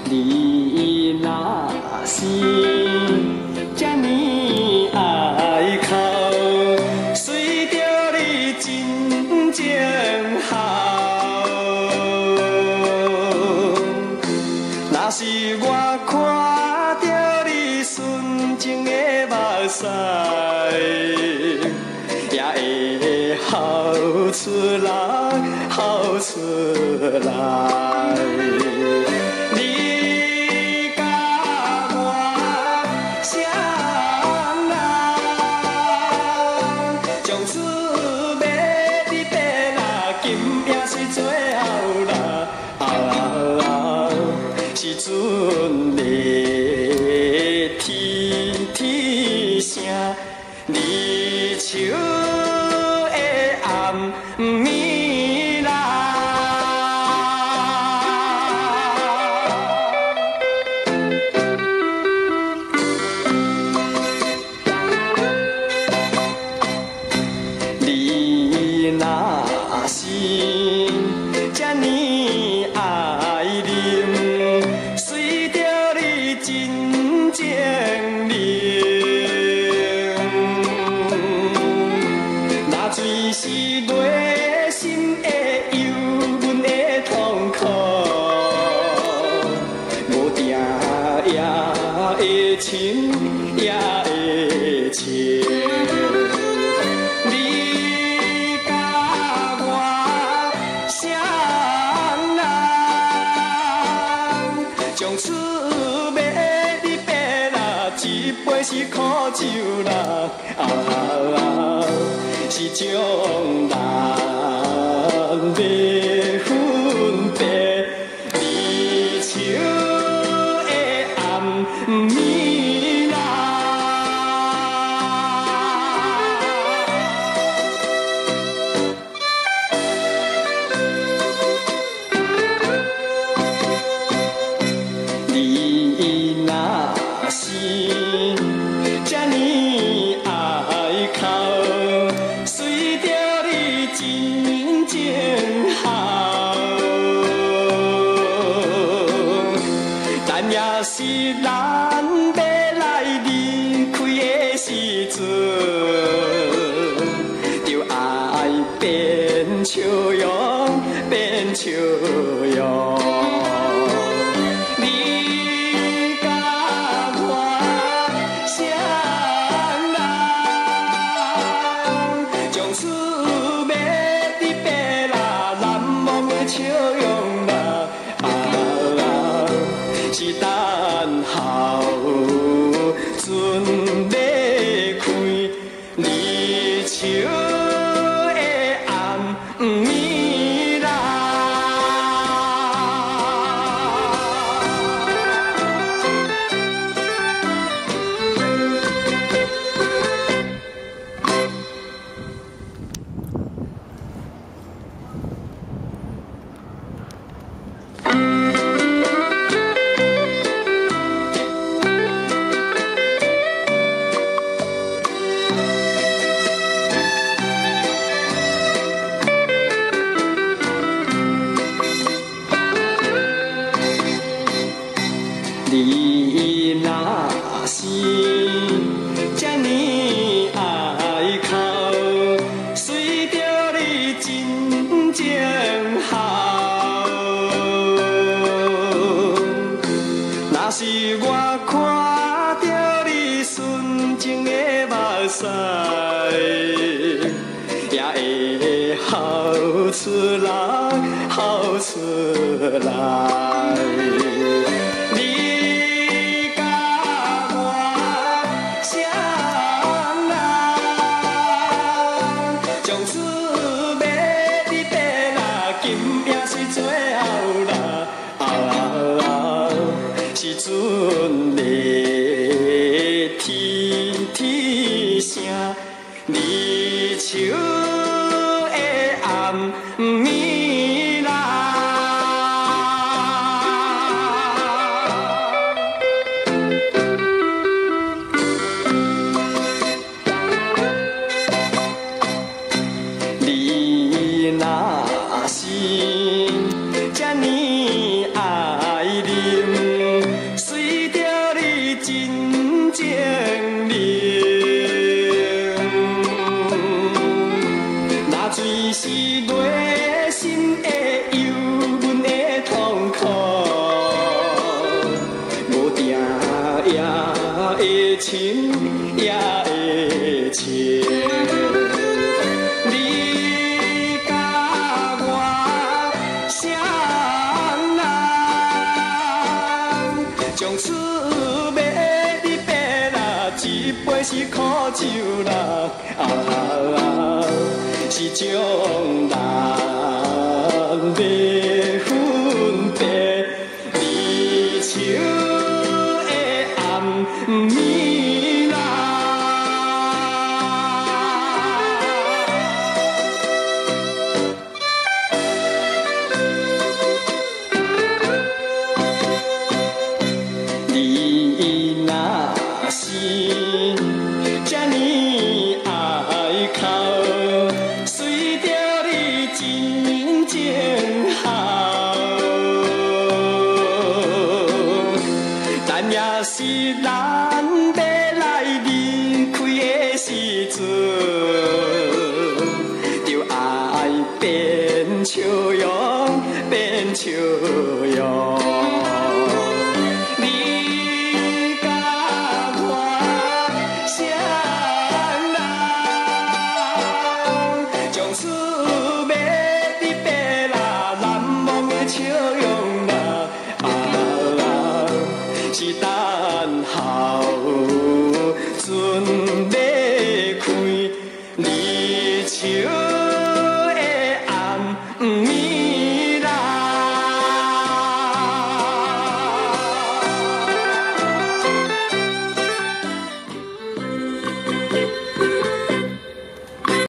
你若是这呢爱哭，随着你真情孝。若是我看到你纯情的目屎，也会哭出来，哭出来。你甲我谁人，从此要你白啦，金也是最后啦。时阵的天声，离愁的暗暝啦。你若是这呢爱念，随着你真情灵，那水是内心的忧闷的痛苦，无定也会情，也会情。从此要你白啦，一杯是苦酒啦，是将人要分别，离愁的暗暝啦。你若是这呢爱哭，随着你真情孝，但也是咱要来离开的时阵，就爱变笑容，变笑容。笑容啦，是等候船要开，离愁的暗暝啦。你若是这呢爱哭，随着你真情孝。若是我看到你纯情的目屎，也会哭出来，哭出来。从此要你白啦，金也是最后啦。时阵的天声，离愁的暗暝啦。你若是这呢爱念， 情也会笑。你甲我谁人，从此要你白啦，一杯是苦酒啦，是将人袂分别，离愁的暗暝啦。你若是这呢爱哭，随着你真情孝，但也是人。